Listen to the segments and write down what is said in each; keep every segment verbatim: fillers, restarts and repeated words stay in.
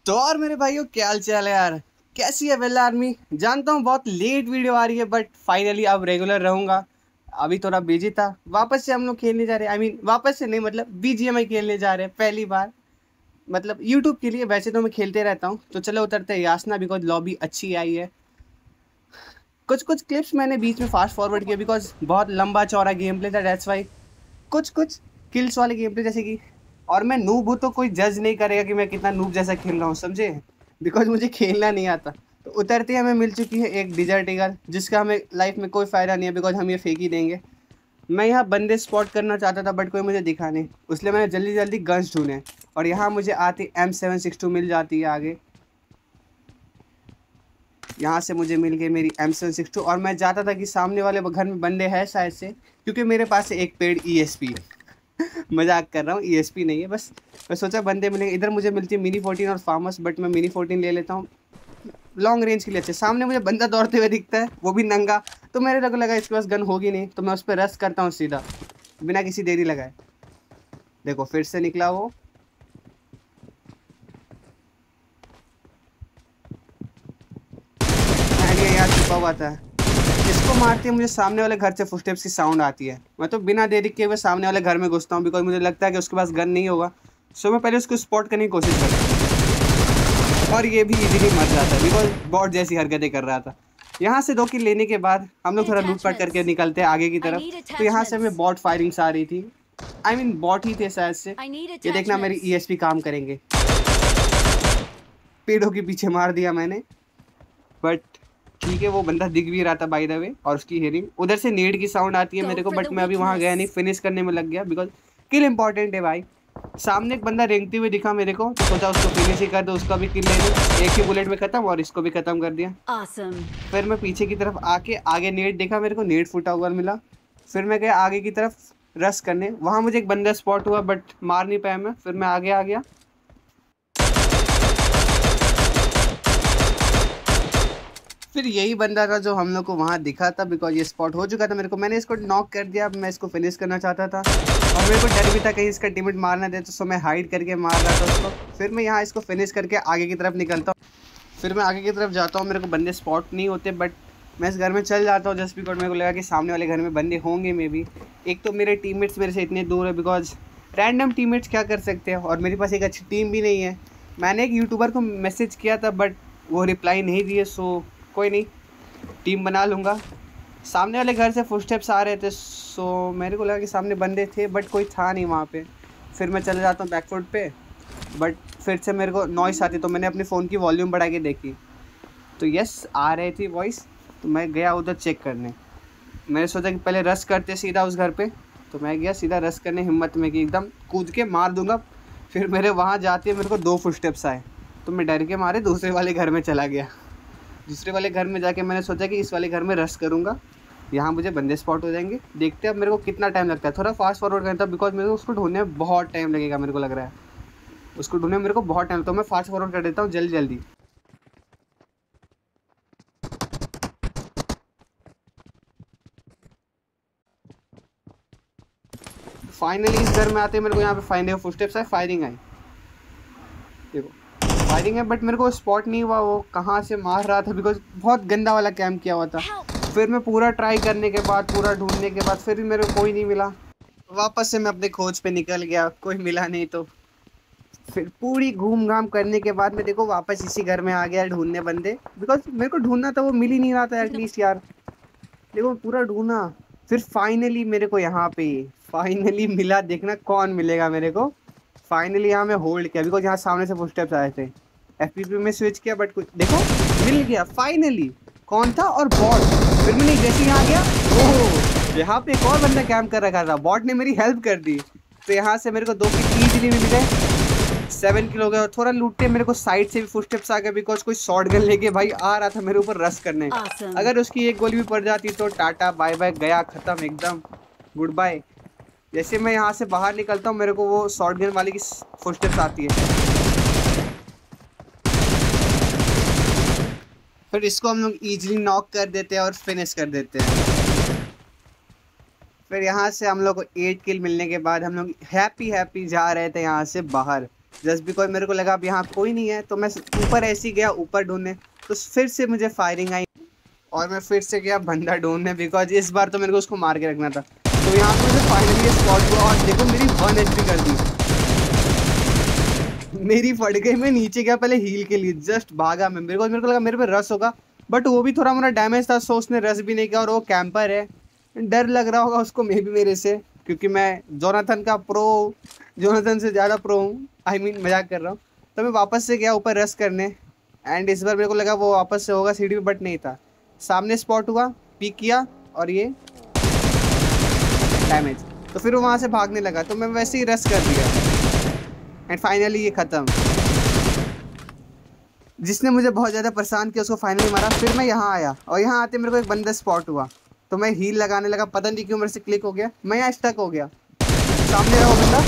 तो और मेरे भाइयों क्या हाल चाल है यार। कैसी है वेल आर्मी। जानता हूँ बहुत लेट वीडियो आ रही है बट फाइनली अब रेगुलर रहूँगा। अभी थोड़ा बिजी था। वापस से हम लोग खेलने जा रहे हैं। आई मीन वापस से नहीं, मतलब बीजीएमआई खेलने जा रहे हैं पहली बार। मतलब यूट्यूब के लिए। वैसे तो मैं खेलते रहता हूँ। तो चलो उतरते हैं यासना, बिकॉज लॉबी अच्छी आई है। कुछ कुछ क्लिप्स मैंने बीच में फास्ट फॉरवर्ड किया बिकॉज बहुत लंबा चौड़ा गेम प्ले था, दैट्स वाई। कुछ कुछ किल्स वाले गेम प्ले जैसे कि। और मैं नूब हूँ तो कोई जज नहीं करेगा कि मैं कितना नूब जैसा खेल रहा हूँ, समझे। बिकॉज मुझे खेलना नहीं आता। तो उतरते ही हमें मिल चुकी है एक डिजर्ट ईगल, जिसका हमें लाइफ में कोई फ़ायदा नहीं है बिकॉज हम ये फेंक ही देंगे। मैं यहाँ बंदे स्पॉट करना चाहता था बट कोई मुझे दिखा नहीं, इसलिए मैंने जल्दी जल्दी गन्स ढूंढे। और यहाँ मुझे आती एम सेवन सिक्स टू मिल जाती है आगे। यहाँ से मुझे मिल गई मेरी एम सेवन सिक्स टू और मैं चाहता था कि सामने वाले घर में बंदे हैं शायद से, क्योंकि मेरे पास है एक पेड ई एस पी। मजाक कर रहा हूँ, ई एस पी नहीं है, बस मैं सोचा बंदे मिलेंगे। इधर मुझे मिलती है मिनी फोर्टीन और फार्मस, बट मैं मिनी फोर्टीन ले लेता हूँ लॉन्ग रेंज के लिए। अच्छे सामने मुझे बंदा दौड़ते हुए दिखता है, वो भी नंगा। तो मेरे को लगा इसके पास गन होगी नहीं, तो मैं उस पर रश करता हूँ सीधा बिना किसी देरी लगाए। देखो फिर से निकला वो। यहाँ छुपा हुआ था। इसको मारते मुझे सामने वाले घर से फुटस्टेप्स की साउंड आती है। मैं तो बिना देरी के हुए सामने वाले घर में घुसता हूँ बिकॉज मुझे लगता है कि उसके पास गन नहीं होगा। सो मैं पहले उसको स्पॉट करने की कोशिश करता हूँ और ये भी इजीली मर जाता है बिकॉज बॉट जैसी हरकतें कर रहा था। यहाँ से दो किल लेने के बाद हम लोग थोड़ा लूट पाट करके निकलते हैं आगे की तरफ। तो यहाँ से हमें बॉट फायरिंग्स आ रही थी। आई मीन बॉट ही थे शायद से। ये देखना मेरी ई एस पी काम करेंगे। पेड़ों के पीछे मार दिया मैंने, बट ठीक है वो बंदा दिख भी रहा था बाय द वे। और उसकी हियरिंग उधर से नीड की साउंड आती है मेरे को, बट मैं अभी वहाँ गया नहीं, फिनिश करने में लग गया बिकॉज किल इंपॉर्टेंट है भाई। सामने एक बंदा रेंगते हुए दिखा मेरे को, तो सोचा उसको फिनिश ही कर दो, उसका भी किल ले लूँ। एक ही बुलेट में खत्म और इसको भी खत्म कर दिया। awesome. फिर मैं पीछे की तरफ आके आगे नीड देखा, मेरे को नीड फुटा हुआ मिला। फिर मैं गया आगे की तरफ रश करने। वहाँ मुझे एक बंदा स्पॉट हुआ बट मार नहीं पाया मैं। फिर मैं आगे आ गया। फिर यही बंदा था जो हम लोग को वहाँ दिखा था बिकॉज ये स्पॉट हो चुका था मेरे को। मैंने इसको नॉक कर दिया। मैं इसको फिनिश करना चाहता था और मेरे को डर भी था कहीं इसका टीममेट मारना दे, तो सो मैं हाइड करके मार रहा था उसको। फिर मैं यहाँ इसको फिनिश करके आगे की तरफ निकलता हूँ। फिर मैं आगे की तरफ जाता हूँ। मेरे को बंदे स्पॉट नहीं होते बट मैं इस घर में चल जाता हूँ जस्ट बिकॉज मेरे को लगा कि सामने वाले घर में बंदे होंगे मे बी। एक तो मेरे टीममेट्स मेरे से इतने दूर है बिकॉज रैंडम टीममेट्स क्या कर सकते हैं, और मेरे पास एक अच्छी टीम भी नहीं है। मैंने एक यूट्यूबर को मैसेज किया था बट वो रिप्लाई नहीं दिए, सो कोई नहीं, टीम बना लूँगा। सामने वाले घर से फुटस्टेप्स आ रहे थे, सो मेरे को लगा कि सामने बंदे थे बट कोई था नहीं वहाँ पे। फिर मैं चले जाता हूँ बैकफुट पे, बट फिर से मेरे को नॉइस आती, तो मैंने अपने फ़ोन की वॉल्यूम बढ़ा के देखी तो यस आ रही थी वॉइस। तो मैं गया उधर चेक करने। मैंने सोचा कि पहले रश करते सीधा उस घर पे, तो मैं गया सीधा रश करने हिम्मत में कि एकदम कूद के मार दूँगा। फिर मेरे वहाँ जाते मेरे को दो फुटस्टेप्स आए, तो मैं डर के मारे दूसरे वाले घर में चला गया। दूसरे वाले घर में जाके मैंने सोचा कि इस वाले घर में रश करूँगा, यहाँ मुझे बंदे स्पॉट हो जाएंगे। देखते हैं अब मेरे को कितना टाइम लगता है। थोड़ा फास्ट फॉरवर्ड करता है बिकॉज मेरे को उसको ढूंढने में बहुत टाइम लगेगा। मेरे को लग रहा है उसको ढूंढने में मेरे को बहुत टाइम, तो मैं फास्ट फॉरवर्ड कर देता हूँ जल्दी जल्दी। फाइनली इस घर में आते मेरे को यहाँ पे फाइंड फुटस्टेप्स आए, फायरिंग आई। देखो फायरिंग है बट मेरे को स्पॉट नहीं हुआ वो कहाँ से मार रहा था बिकॉज बहुत गंदा वाला कैंप किया हुआ था। फिर मैं पूरा ट्राई करने के बाद, पूरा ढूंढने के बाद फिर भी मेरे को कोई नहीं मिला। वापस से मैं अपने खोज पे निकल गया, कोई मिला नहीं। तो फिर पूरी घूम घाम करने के बाद मैं देखो वापस इसी घर में आ गया ढूंढने बंदे, बिकॉज मेरे को ढूंढना था, वो मिल ही नहीं रहा था एटलीस्ट यार। देखो पूरा ढूंढा, फिर फाइनली मेरे को यहाँ पे फाइनली मिला। देखना कौन मिलेगा मेरे को। फाइनली यहाँ मैं होल्ड किया बिकॉज यहाँ सामने से फुटस्टेप्स आए थे। एफ पी पी में स्विच किया बट कुछ देखो मिल गया फाइनली। कौन था? और बॉट। फिर मैंने जैसे यहाँ गया, ओह यहाँ पे एक और बंदा कैंप कर रखा था, बॉट ने मेरी हेल्प कर दी। तो यहाँ से मेरे को दो किल ईजिली मिल गए, सेवन किल हो गए। और थोड़ा लूटते मेरे को साइड से भी फुटस्टेप्स आ गए बिकॉज कोई शॉर्ट गन लेके भाई आ रहा था मेरे ऊपर रश करने। awesome. अगर उसकी एक गोली भी पड़ जाती तो टाटा बाय बाय, गया खत्म एकदम, गुड बाय। जैसे मैं यहाँ से बाहर निकलता हूँ मेरे को वो शॉर्ट गन वाली की फुटस्टेप्स आती है। फिर इसको हम लोग इजीली नॉक कर देते हैं और फिनिश कर देते हैं। फिर यहाँ से हम लोग को एट किल मिलने के बाद हम लोग हैप्पी हैप्पी जा रहे थे यहाँ से बाहर। जस्ट बिकॉज मेरे को लगा अब यहाँ कोई नहीं है, तो मैं ऊपर ऐसे ही गया ऊपर ढूंढने, तो फिर से मुझे फायरिंग आई और मैं फिर से गया बंदा ढूंढने, बिकॉज इस बार तो मेरे को उसको मार के रखना था। तो यहाँ पे मुझे फाइनली स्पॉट हुआ और देखो मेरी वन एच पी कर दी, मेरी फट गई। मैं नीचे गया पहले हील के लिए, जस्ट भागा मैं, मेरे को मेरे को लगा मेरे पे रस होगा, बट वो भी थोड़ा मोड़ा डैमेज था, सो उसने रस भी नहीं किया। और वो कैंपर है, डर लग रहा होगा उसको मे भी मेरे से, क्योंकि मैं जोनाथन का प्रो, जोनाथन से ज़्यादा प्रो हूँ। आई मीन मजाक कर रहा हूँ। तो मैं वापस से गया ऊपर रस करने, एंड इस बार मेरे को लगा वो वापस से होगा सीढ़ी पे, बट नहीं था। सामने स्पॉट हुआ, पीक किया और ये डैमेज, तो फिर वो वहाँ से भागने लगा, तो मैं वैसे ही रस कर दिया एंड फाइनली ये ख़त्म। जिसने मुझे बहुत ज़्यादा परेशान किया उसको फाइनली मारा। फिर मैं यहाँ आया और यहाँ आते मेरे को एक बंदा स्पॉट हुआ, तो मैं हील लगाने लगा, पता नहीं क्यों मेरे से क्लिक हो गया, मैं यहाँ स्टक हो गया। सामने रहा बंदा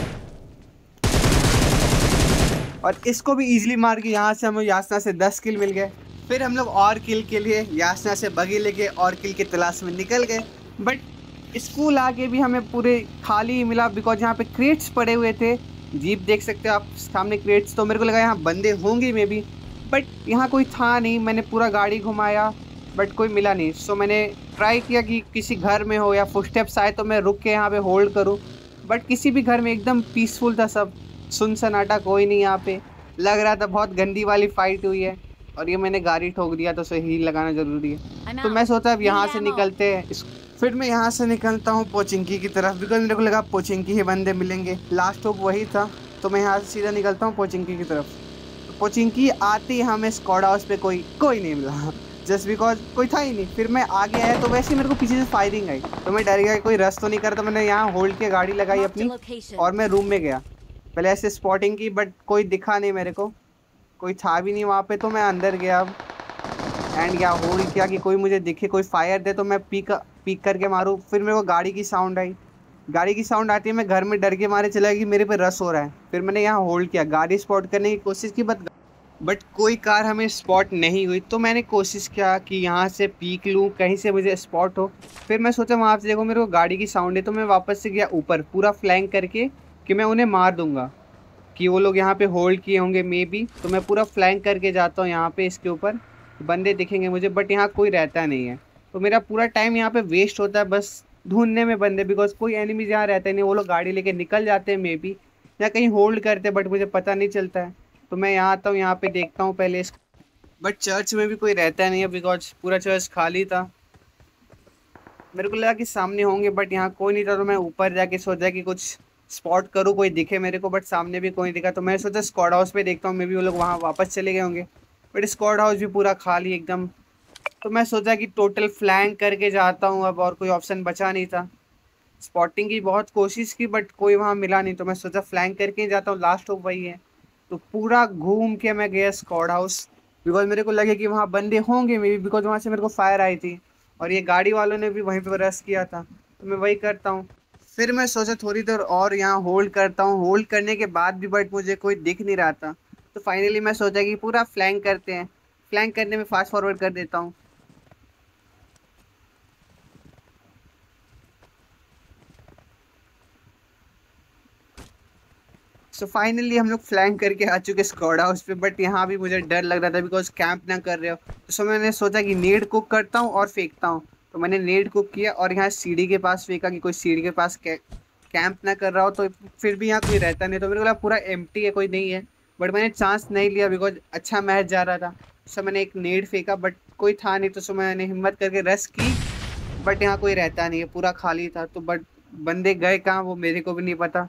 और इसको भी इजीली मार के यहाँ से हमें यासना से दस किल मिल गए। फिर हम लोग और किल के लिए यासना से बगी लेके और किल की तलाश में निकल गए, बट स्कूल आके भी हमें पूरे खाली ही मिला, बिकॉज यहाँ पे क्रेट्स पड़े हुए थे। जीप देख सकते हो आप सामने क्रेट्स, तो मेरे को लगा यहाँ बंदे होंगे मे बी, बट यहाँ कोई था नहीं। मैंने पूरा गाड़ी घुमाया बट कोई मिला नहीं, सो मैंने ट्राई किया कि किसी घर में हो या फुटस्टेप्स आए तो मैं रुक के यहाँ पे होल्ड करूँ, बट किसी भी घर में एकदम पीसफुल था सब, सुन सन्नाटा, कोई नहीं यहाँ पे। लग रहा था बहुत गंदी वाली फाइट हुई है और ये मैंने गाड़ी ठोक दिया, तो उसे हील लगाना ज़रूरी है। तो मैं सोचा अब यहाँ से निकलते हैं। फिर मैं यहाँ से निकलता हूँ पोचिंकी की तरफ, बिकॉज मेरे को लगा पोचिंकी ही बंदे मिलेंगे, लास्ट होप वही था। तो मैं यहाँ से सीधा निकलता हूँ पोचिंकी की तरफ। तो पोचिंकी आती हमें स्क्वाड हाउस पे कोई कोई नहीं मिला, जस्ट बिकॉज कोई था ही नहीं। फिर मैं आगे आया तो वैसे ही मेरे को पीछे से फायरिंग आई, तो मैं डर गया कोई रस तो नहीं कर, तो मैंने यहाँ होल्ड के गाड़ी लगाई अपनी और मैं रूम में गया। पहले ऐसे स्पॉटिंग की बट कोई दिखा नहीं मेरे को, कोई था भी नहीं वहाँ पे। तो मैं अंदर गया अब एंड क्या होल्ड किया कि कोई मुझे दिखे, कोई फायर दे तो मैं पीक पीक करके मारूँ। फिर मेरे को गाड़ी की साउंड आई, गाड़ी की साउंड आती है, मैं घर में डर के मारे चला कि मेरे पे रस हो रहा है। फिर मैंने यहाँ होल्ड किया, गाड़ी स्पॉट करने की कोशिश की, बट बट कोई कार हमें स्पॉट नहीं हुई। तो मैंने कोशिश किया कि यहाँ से पीक लूँ, कहीं से मुझे स्पॉट हो। फिर मैं सोचा वहाँ से देखो मेरे को गाड़ी की साउंड है, तो मैं वापस से गया ऊपर पूरा फ्लैंक करके कि मैं उन्हें मार दूंगा, कि वो लोग यहाँ पे होल्ड किए होंगे मे बी। तो मैं पूरा फ्लैंक करके जाता हूँ यहाँ पे, इसके ऊपर बंदे दिखेंगे मुझे, बट यहाँ कोई रहता नहीं है। तो मेरा पूरा टाइम यहाँ पे वेस्ट होता है बस ढूंढने में बंदे, बिकॉज कोई एनिमीज यहाँ रहते नहीं, वो लोग गाड़ी लेके निकल जाते हैं मे बी, या कहीं होल्ड करते, बट मुझे पता नहीं चलता है। तो मैं यहाँ आता हूँ, यहाँ पे देखता हूँ पहले, बट चर्च में भी कोई रहता नहीं है, बिकॉज पूरा चर्च खाली था। मेरे को लगा कि सामने होंगे बट यहाँ कोई नहीं था, तो मैं ऊपर जाके सोचा कि कुछ स्पॉट करूँ, कोई दिखे मेरे को, बट सामने भी कोई दिखा। तो मैं सोचा स्क्वाड हाउस पे देखता हूँ, मे बी वो लोग वहाँ वापस चले गए होंगे, बट स्क्वाड हाउस भी पूरा खाली एकदम। तो मैं सोचा कि टोटल फ्लैंक करके जाता हूँ अब, और कोई ऑप्शन बचा नहीं था। स्पॉटिंग की बहुत कोशिश की बट कोई वहाँ मिला नहीं, तो मैं सोचा फ्लैंक करके ही जाता हूँ, लास्ट होप वही है। तो पूरा घूम के मैं गया स्क्वाड हाउस, बिकॉज मेरे को लगे कि वहाँ बंदे होंगे मे बी, बिकॉज वहाँ से मेरे को फायर आई थी और ये गाड़ी वालों ने भी वहीं पर रश किया था, तो मैं वही करता हूँ। फिर मैं सोचा थोड़ी देर और यहाँ होल्ड करता हूँ, होल्ड करने के बाद भी बट मुझे कोई दिख नहीं रहा था। तो फाइनली मैं सोचा कि पूरा फ्लैंक करते हैं, फ्लैंक करने में फास्ट फॉरवर्ड कर देता हूँ। सो फाइनली हम लोग फ्लैंक करके आ चुके स्क्वाड हाउस पे, बट यहाँ भी मुझे डर लग रहा था बिकॉज कैंप ना कर रहे हो। तो सो मैंने सोचा कि नेड कुक करता हूँ और फेंकता हूँ। तो मैंने नेड कुक किया और यहाँ सीढ़ी के पास फेंका कि कोई सीढ़ी के पास कैंप ना कर रहा हो, तो फिर भी यहाँ कोई रहता नहीं। तो मेरे को लगा पूरा एम्प्टी है, कोई नहीं है, बट मैंने चांस नहीं लिया बिकॉज अच्छा मैच जा रहा था। सो मैंने एक नेड फेंका बट कोई था नहीं, तो सो मैंने हिम्मत करके रश की, बट यहाँ कोई रहता नहीं है, पूरा खाली था। तो बट बंदे गए कहाँ वो मेरे को भी नहीं पता।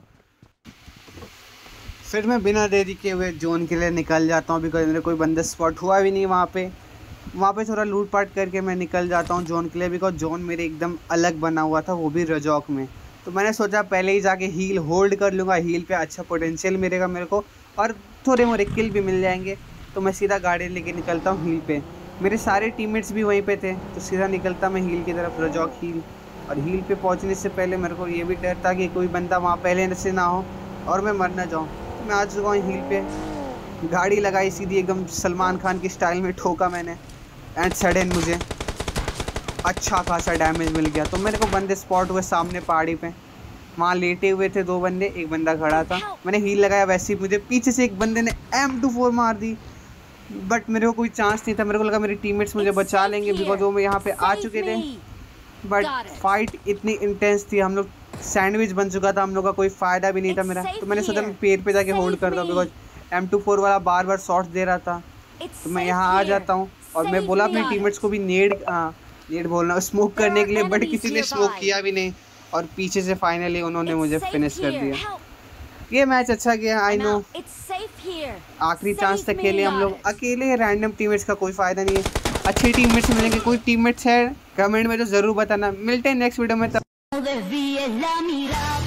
फिर मैं बिना देरी के हुए जोन के लिए निकल जाता हूँ, बिकॉज मेरे कोई बंदा स्पॉट हुआ भी नहीं वहाँ पे। वहाँ पे थोड़ा लूट पाट करके मैं निकल जाता हूँ जोन के लिए, बिकॉज जोन मेरे एकदम अलग बना हुआ था, वो भी रजौक में। तो मैंने सोचा पहले ही जाके हील होल्ड कर लूँगा, हील पे अच्छा पोटेंशियल मिलेगा मेरे को और थोड़े मोरे किल भी मिल जाएंगे। तो मैं सीधा गाड़ी लेके निकलता हूँ हील पे, मेरे सारे टीममेट्स भी वहीं पे थे, तो सीधा निकलता मैं हील की तरफ, रजौक हील। और हील पे पहुँचने से पहले मेरे को ये भी डर था कि कोई बंदा वहाँ पहले से ना हो और मैं मर ना जाऊँ। तो मैं आ चुका हूँ हील पे, गाड़ी लगाई सीधी एकदम सलमान खान की स्टाइल में, ठोका मैंने एंड सडन मुझे अच्छा खासा डैमेज मिल गया। तो मेरे को बंदे स्पॉट हुए सामने पहाड़ी पे, वहाँ लेटे हुए थे दो बंदे, एक बंदा खड़ा था। मैंने हील लगाया, वैसे ही मुझे पीछे से एक बंदे ने एम टू फोर मार दी, बट मेरे को कोई चांस नहीं था। मेरे को लगा मेरे टीममेट्स मुझे बचा लेंगे बिकॉज वो यहाँ पे आ चुके थे, बट फाइट इतनी इंटेंस थी, हम लोग सैंडविच बन चुका था हम लोग का, कोई फ़ायदा भी नहीं था मेरा। तो मैंने सोचा मैं पेड़ पे जाके होल्ड करता हूँ बिकॉज एम टू फोर वाला बार बार शॉट्स दे रहा था। तो मैं यहाँ आ जाता हूँ और मैं बोला अपने टीममेट्स को भी नेड हाँ नेड बोलना स्मोक करने के लिए, बट किसी ने स्मोक किया भी नहीं और पीछे से फाइनली उन्होंने मुझे फिनिश कर दिया। ये मैच अच्छा गया, आई नो। आखिरी चांस तक खेले हम लोग, अकेले रैंडम टीममेट्स का कोई फ़ायदा नहीं है। अच्छे टीममेट्स मिलेंगे, कोई टीममेट्स है कमेंट में तो ज़रूर बताना। मिलते हैं नेक्स्ट वीडियो में तब।